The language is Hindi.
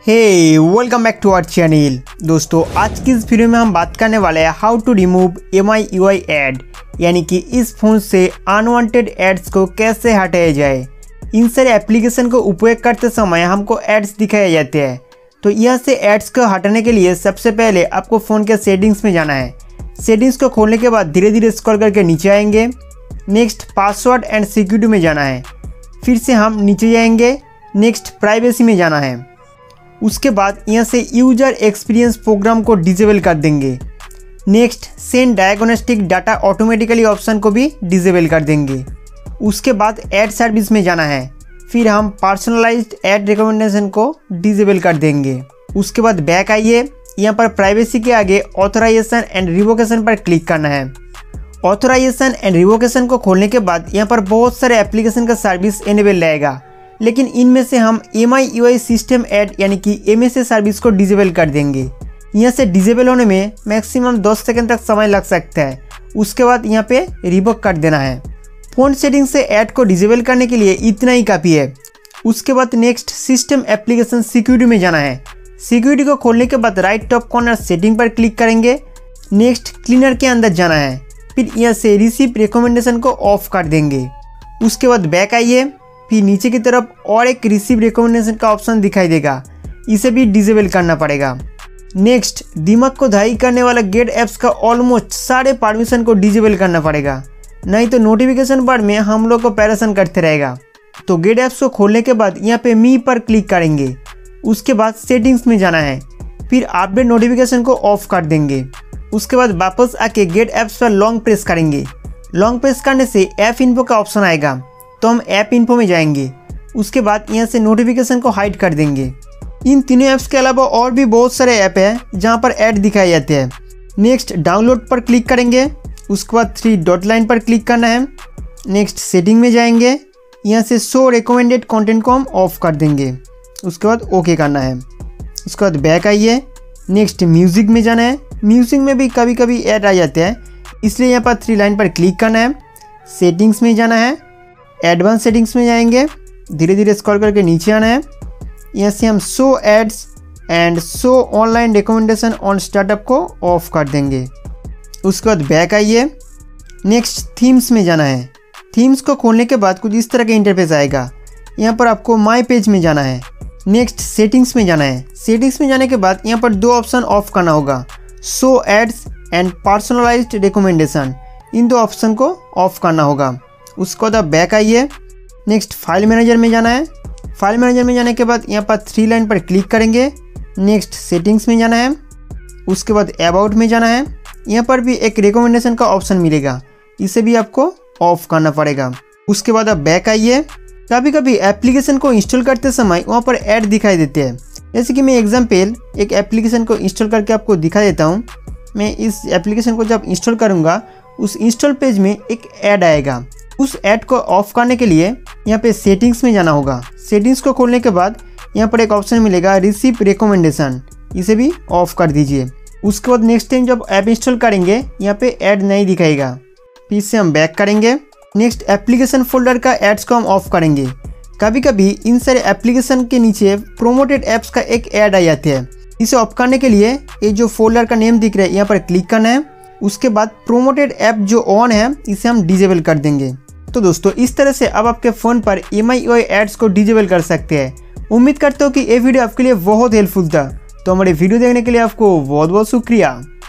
Hey welcome back to our channel. दोस्तों आज की इस वीडियो में हम बात करने वाले हैं how to remove MIUI ad, यानी कि इस फोन से अनवांटेड एड्स को कैसे हटाया जाए। इन सारे एप्लीकेशन को उपयोग करते समय हमको एड्स दिखाए जाते हैं, तो यहाँ से एड्स को हटाने के लिए सबसे पहले आपको फ़ोन के सेटिंग्स में जाना है। सेटिंग्स को खोलने के बाद धीरे धीरे स्क्रॉल करके नीचे आएंगे। नेक्स्ट पासवर्ड एंड सिक्योरिटी में जाना है। फिर से हम नीचे जाएंगे। नेक्स्ट प्राइवेसी में जाना है। उसके बाद यहाँ से यूजर एक्सपीरियंस प्रोग्राम को डिसेबल कर देंगे। Next send diagnostic data automatically option को भी डिसेबल कर देंगे। उसके बाद ऐड सर्विस में जाना है। फिर हम पर्सनलाइज्ड ऐड रिकमेंडेशन को डिसेबल कर देंगे। उसके बाद बैक आइए। यहाँ पर प्राइवेसी के आगे ऑथराइजेशन एंड रिवोकेशन पर क्लिक करना है। ऑथराइजेशन एंड रिवोकेशन को खोलने के बाद यहाँ पर बहुत सारे एप्लीकेशन का सर्विस इनेबल रहेगा, लेकिन इनमें से हम MIUI सिस्टम ऐड यानी कि MSA सर्विस को डिसेबल कर देंगे। यहाँ से डिसेबल होने में मैक्सिमम 10 सेकंड तक समय लग सकता है। उसके बाद यहाँ पे रिवोक कर देना है। फ़ोन सेटिंग से ऐड को डिसेबल करने के लिए इतना ही काफ़ी है। उसके बाद नेक्स्ट सिस्टम एप्लीकेशन सिक्योरिटी में जाना है। सिक्योरिटी को खोलने के बाद राइट टॉप कॉर्नर सेटिंग पर क्लिक करेंगे। नेक्स्ट क्लीनर के अंदर जाना है। फिर यहाँ से रिसीव रिकमेंडेशन को ऑफ कर देंगे। उसके बाद बैक आइए। फिर नीचे की तरफ और एक रिसीव रिकमेंडेशन का ऑप्शन दिखाई देगा, इसे भी डिसेबल करना पड़ेगा। नेक्स्ट दिमाग को धाई करने वाला गेट ऐप्स का ऑलमोस्ट सारे परमिशन को डिसेबल करना पड़ेगा, नहीं तो नोटिफिकेशन बार में हम लोग को परेशान करते रहेगा। तो गेट ऐप्स को खोलने के बाद यहाँ पे मी पर क्लिक करेंगे। उसके बाद सेटिंग्स में जाना है। फिर अपडेट नोटिफिकेशन को ऑफ कर देंगे। उसके बाद वापस आके गेट ऐप्स पर लॉन्ग प्रेस करेंगे। लॉन्ग प्रेस करने से ऐप इन्फो का ऑप्शन आएगा, तो हम ऐप इन्फो में जाएंगे। उसके बाद यहाँ से नोटिफिकेशन को हाइड कर देंगे। इन तीनों ऐप्स के अलावा और भी बहुत सारे ऐप हैं जहाँ पर ऐड दिखाए जाते हैं। नेक्स्ट डाउनलोड पर क्लिक करेंगे। उसके बाद 3 डॉट लाइन पर क्लिक करना है। नेक्स्ट सेटिंग में जाएंगे। यहाँ से शो रिकमेंडेड कंटेंट को हम ऑफ कर देंगे। उसके बाद ओके करना है। उसके बाद बैक आइए। नेक्स्ट म्यूज़िक में जाना है। म्यूज़िक में भी कभी कभी ऐड आ जाते हैं, इसलिए यहाँ पर 3 लाइन पर क्लिक करना है। सेटिंग्स में जाना है। एडवांस सेटिंग्स में जाएंगे। धीरे धीरे स्क्रॉल करके नीचे आना है। यहाँ से हम show ads and show online recommendation on startup को ऑफ कर देंगे। उसके बाद बैक आइए। नेक्स्ट थीम्स में जाना है। थीम्स को खोलने के बाद कुछ इस तरह का इंटरफेस आएगा। यहाँ पर आपको माई पेज में जाना है। नेक्स्ट सेटिंग्स में जाना है। सेटिंग्स में जाने के बाद यहाँ पर 2 ऑप्शन ऑफ करना होगा, show ads and personalised recommendation. इन 2 ऑप्शन को ऑफ करना होगा। उसके बाद बैक आइए। नेक्स्ट फाइल मैनेजर में जाना है। फाइल मैनेजर में जाने के बाद यहाँ पर 3 लाइन पर क्लिक करेंगे। नेक्स्ट सेटिंग्स में जाना है। उसके बाद अबाउट में जाना है। यहाँ पर भी एक रिकमेंडेशन का ऑप्शन मिलेगा, इसे भी आपको ऑफ करना पड़ेगा। उसके बाद आप बैक आइए। कभी कभी एप्लीकेशन को इंस्टॉल करते समय वहाँ पर ऐड दिखाई देते हैं। जैसे कि मैं एग्जाम्पल एक एप्लीकेशन को इंस्टॉल करके आपको दिखा देता हूँ। मैं इस एप्लीकेशन को जब इंस्टॉल करूँगा, उस इंस्टॉल पेज में एक ऐड आएगा। उस ऐड को ऑफ करने के लिए यहाँ पे सेटिंग्स में जाना होगा। सेटिंग्स को खोलने के बाद यहाँ पर एक ऑप्शन मिलेगा रिसीव रिकमेंडेशन, इसे भी ऑफ कर दीजिए। उसके बाद नेक्स्ट टाइम जब ऐप इंस्टॉल करेंगे यहाँ पे ऐड नहीं दिखाएगा। फिर से हम बैक करेंगे। नेक्स्ट एप्लीकेशन फोल्डर का एड्स को हम ऑफ करेंगे। कभी कभी इन सारे एप्लीकेशन के नीचे प्रोमोटेड ऐप्स का एक ऐड आ जाते हैं। इसे ऑफ करने के लिए ये जो फोल्डर का नेम दिख रहा है यहाँ पर क्लिक करना है। उसके बाद प्रोमोटेड ऐप जो ऑन है इसे हम डिसेबल कर देंगे। तो दोस्तों इस तरह से अब आपके फ़ोन पर MIUI एड्स को डिसेबल कर सकते हैं। उम्मीद करता हूँ कि ये वीडियो आपके लिए बहुत हेल्पफुल था। तो हमारे वीडियो देखने के लिए आपको बहुत बहुत शुक्रिया।